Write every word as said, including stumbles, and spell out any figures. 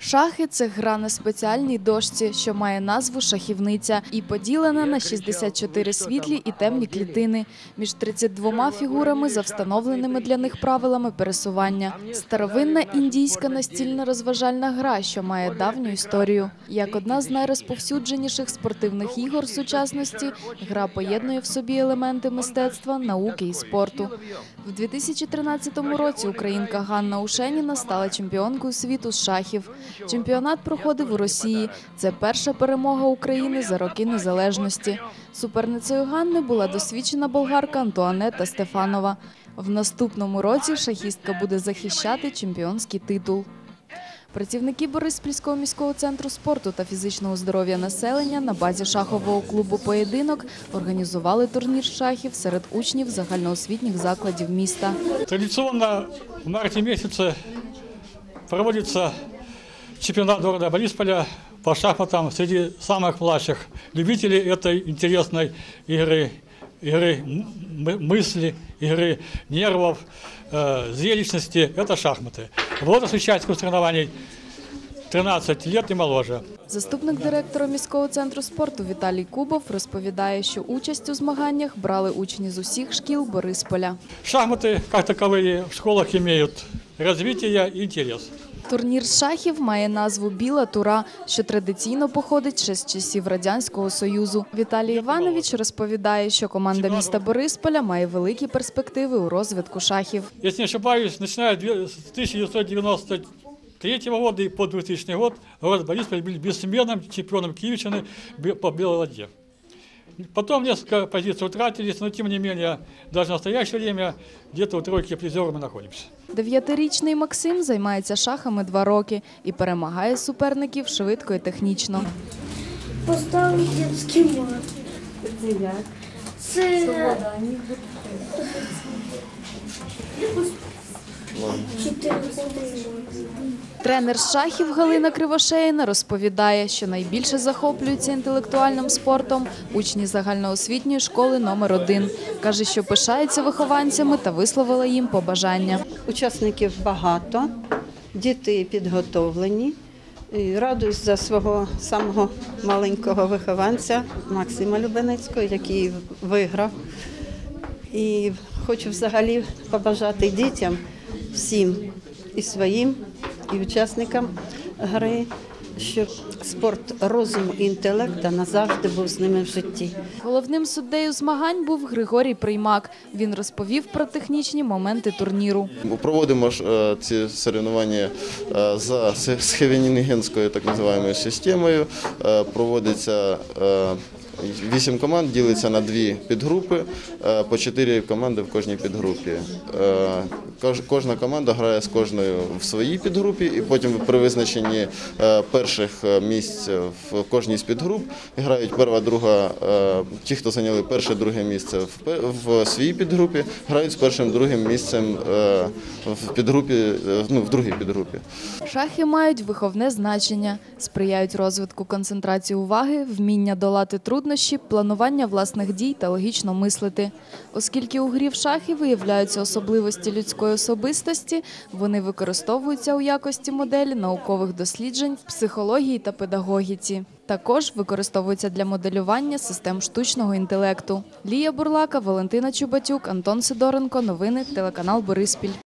Шахи – це гра на спеціальній дошці, що має назву «шахівниця» і поділена на шістдесят чотири світлі і темні клітини між тридцятьма двома фігурами за встановленими для них правилами пересування. Старовинна індійська настільна розважальна гра, що має давню історію. Як одна з найрозповсюдженіших спортивних ігор сучасності, гра поєднує в собі елементи мистецтва, науки і спорту. В дві тисячі тринадцятому році українка Ганна Ушеніна стала чемпіонкою світу з шахів. Чемпіонат проходив у Росії. Це перша перемога України за роки незалежності. Суперницею Ганни була досвідчена болгарка Антуанетта Стефанова. В наступному році шахістка буде захищати чемпіонський титул. Працівники Бориспільського міського центру спорту та фізичного здоров'я населення на базі шахового клубу «Поєдинок» організували турнір з шахів серед учнів загальноосвітніх закладів міста. Традиційно в марті місяці проводиться чемпионат города Борисполя по шахматам среди самых младших любителей этой интересной игры, игры мысли, игры нервов, э, зрелищности – это шахматы. Возраст участников соревнований тринадцять лет і моложе. Заступник директора міського центру спорту Віталій Кубов розповідає, що участь у змаганнях брали учні з усіх шкіл Борисполя. Шахмати, як такові, в школах мають розвиття і інтерес. Турнір з шахів має назву «Біла тура», що традиційно походить ще з часів Радянського Союзу. Віталій Іванович розповідає, що команда міста Борисполя має великі перспективи у розвитку шахів. Якщо не ошибаюсь, починаючи з тисяча дев'ятсот дев'яносто третьего года и по двухтысячный год город Борисполь был бессменным чемпионом Киевщины по белой ладье. Потом несколько позиций утратились, но тем не менее, даже в настоящее время где-то у тройки призеров мы находимся. Дев'ятирічний Максим займається шахами два роки і перемагає суперників швидко і технічно. Поставив дитячий мат. Це як? Це... Тренер з шахів Галина Кривошеїна розповідає, що найбільше захоплюються інтелектуальним спортом учні загальноосвітньої школи номер один. Каже, що пишається вихованцями та висловила їм побажання. Учасників багато, діти підготовлені. І радуюсь за свого самого маленького вихованця Максима Любенецького, який виграв. І хочу взагалі побажати дітям, всім і своїм, і учасникам гри, щоб спорт розуму і інтелекту назавжди був з ними в житті. Головним суддею змагань був Григорій Приймак. Він розповів про технічні моменти турніру. Проводимо ці соревнування за схевенігенською так називаємою системою. Проводиться вісім команд, ділиться на дві підгрупи, по чотири команди в кожній підгрупі. Кожна команда грає з кожною в своїй підгрупі, і потім при визначенні перших місць в кожній з підгруп грають перша, друга, ті, хто зайняли перше, друге місце в своїй підгрупі, грають з першим, другим місцем в підгрупі, ну, в другій підгрупі. Шахи мають виховне значення, сприяють розвитку концентрації уваги, вміння долати труднощі, планування власних дій та логічно мислити. Оскільки у грі в шахи виявляються особливості людської особистості, вони використовуються у якості моделі наукових досліджень в психології та педагогіці. Також використовуються для моделювання систем штучного інтелекту. Лія Бурлака, Валентина Чубатюк, Антон Сидоренко. Новини телеканал Бориспіль.